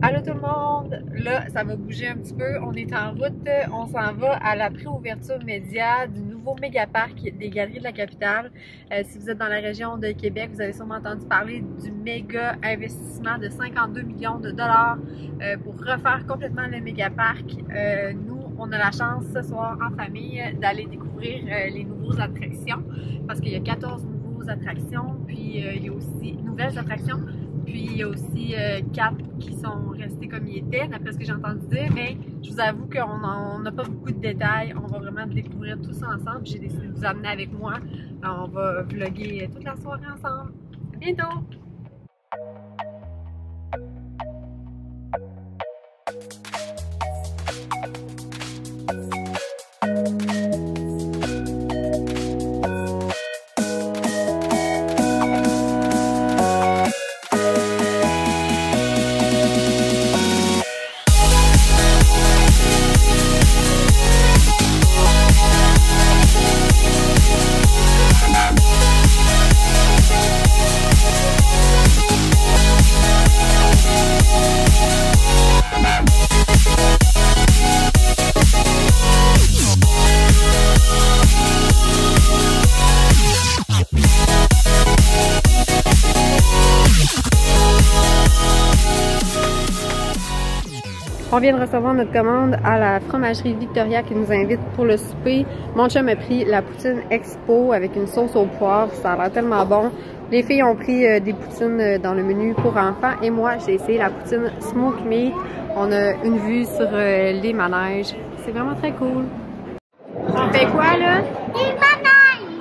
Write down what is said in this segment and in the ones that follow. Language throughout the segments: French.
Allô tout le monde! Là, ça va bouger un petit peu. On est en route. On s'en va à la préouverture média du nouveau méga-parc des Galeries de la Capitale. Si vous êtes dans la région de Québec, vous avez sûrement entendu parler du méga investissement de 52 millions de dollars pour refaire complètement le méga-parc. Nous, on a la chance ce soir en famille d'aller découvrir les nouvelles attractions parce qu'il y a 14 nouvelles attractions, puis il y a aussi nouvelles attractions. Puis il y a aussi 4 qui sont restés comme ils étaient, d'après ce que j'ai entendu dire, mais je vous avoue qu'on n'a pas beaucoup de détails. On va vraiment découvrir tout ça ensemble. J'ai décidé de vous amener avec moi. Alors, on va vlogger toute la soirée ensemble. À bientôt! On vient de recevoir notre commande à la fromagerie Victoria qui nous invite pour le souper. Mon chum a pris la poutine Expo avec une sauce au poivre. Ça a l'air tellement bon. Les filles ont pris des poutines dans le menu pour enfants. Et moi, j'ai essayé la poutine Smoke Meat. On a une vue sur les manèges. C'est vraiment très cool. On fait quoi là? Des manèges!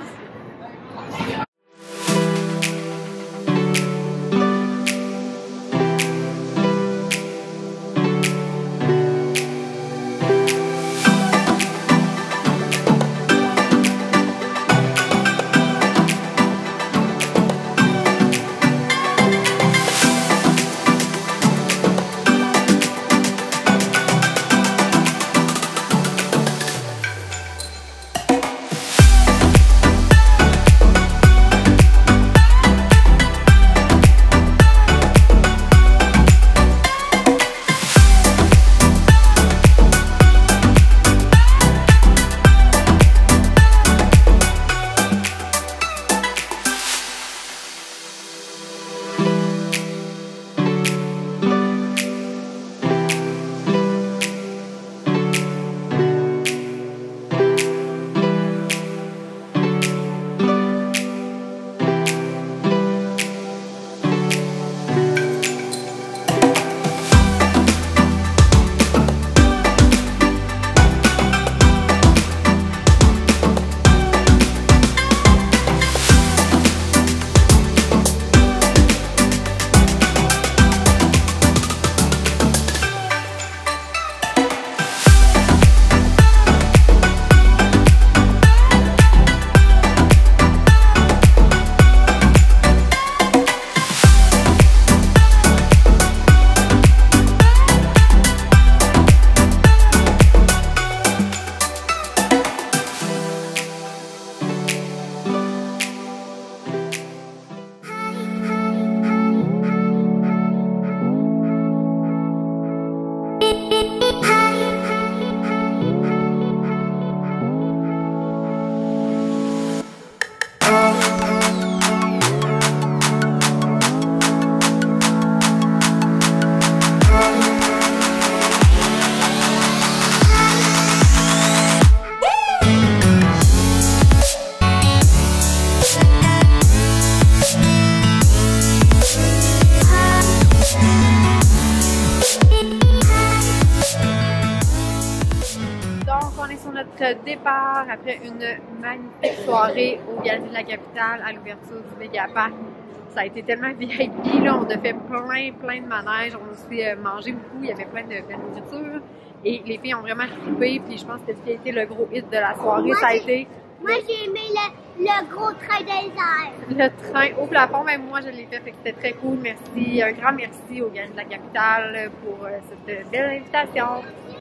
Notre départ après une magnifique soirée aux Galeries de la Capitale à l'ouverture du méga-parc. Ça a été tellement VIP, là, on a fait plein de manèges, on a aussi mangé beaucoup, il y avait plein de belles nourritures et les filles ont vraiment trippé, puis je pense que ce qui a été le gros hit de la soirée, ça a été... Moi j'ai aimé le gros train des airs. Le train au plafond, même moi je l'ai fait, fait que c'était très cool. Merci, un grand merci aux Galeries de la Capitale pour cette belle invitation.